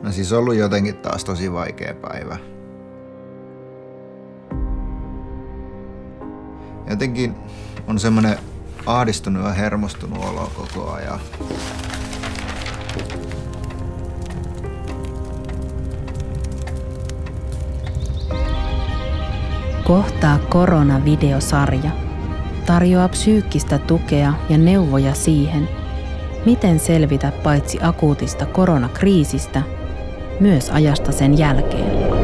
No siis ollut jotenkin taas tosi vaikea päivä. Jotenkin on semmoinen ahdistunut ja hermostunut olo koko ajan. Kohtaa korona-videosarja tarjoaa psyykkistä tukea ja neuvoja siihen, miten selvitä paitsi akuutista koronakriisistä, myös ajasta sen jälkeen.